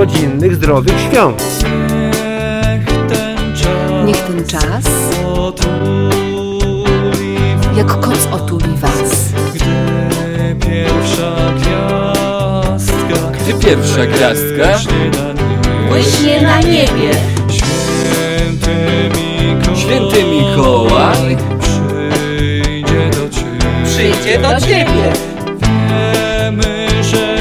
rodzinnych, zdrowych świąt. Niech ten czas jak koc otuli was. Gdy pierwsza gwiazdka Błyśnie na niebie. Święty Mikołaj Przyjdzie do ciebie. Wiemy, że